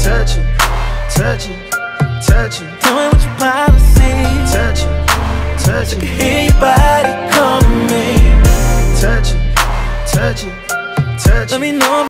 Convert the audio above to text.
touch it, touch it, touch it. Tell me what your policy. Touch it, touch it. Hear your body calling me. Touch it, touch it, touch it. Let me know.